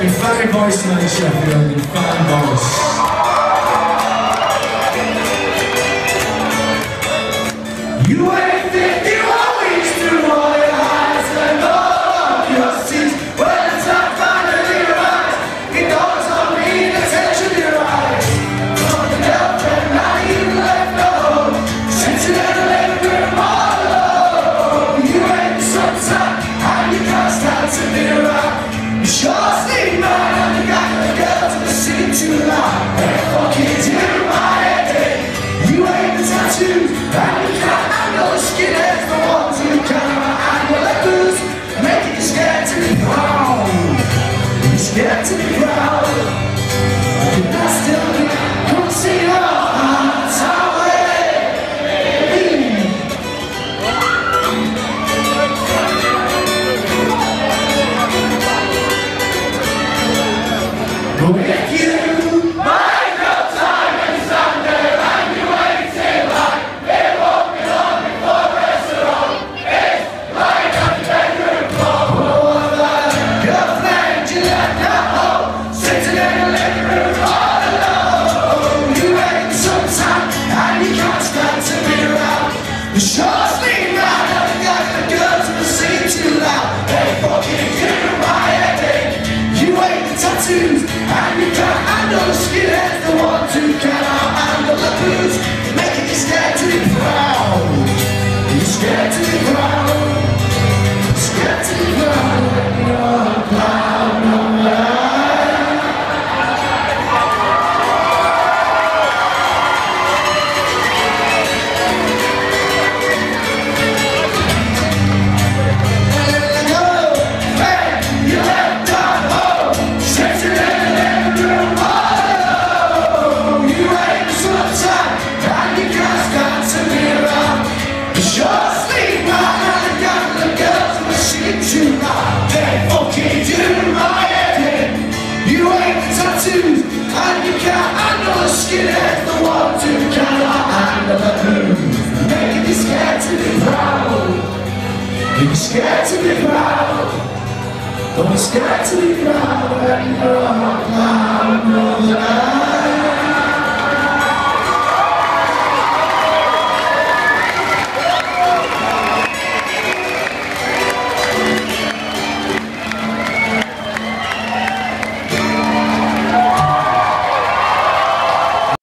fine voice tonight, Sheffield, in fine voice. You ain't think you always do all your eyes and all of your sins. When the time finally arrives, it dawns on me the tension in your eyes. Talking up and now you left alone, sitting in the living room all alone. You ain't the sunshine and you can't stand to be around. You sure sleep mine and you got the girls that sing too loud. Hey, fucking do my head in. You ain't the tattoos and you can't handle the skinheads, the ones who cannot handle the booze, making you scared to be proud. You're scared to be proud. But I still come see your heart's away. But if you mind your time and Sunday and you wait till like it won't be long before the restaurant is lying on the bedroom floor. Oh, that girlfriend you left at home, sitting in the living room all alone. You ain't the sunshine and you can't stand to be around. You sure sleep round and you got the girls who sing too loud. They fucking do my head in. You ain't the tattoos and you can't handle the skinheads, the ones who cannot handle the booze, making you scared to be proud. You're scared to be proud. Scared to be proud when you're a clown online. And you can't handle the skinheads, the ones who cannot handle the booze, making you scared to be proud. You're scared to be proud. Don't be scared to be proud when you're a clown.